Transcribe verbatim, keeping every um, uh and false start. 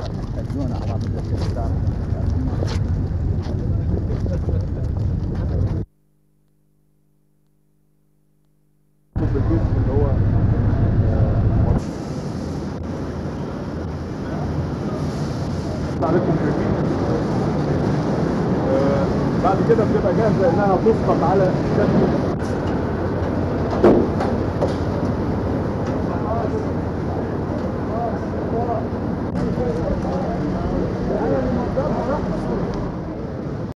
الزونه على بعض الاشياء. بالجسم اللي هو عليكم شايفين. بعد كده بتبقى جاهزه انها تسقط على الشكل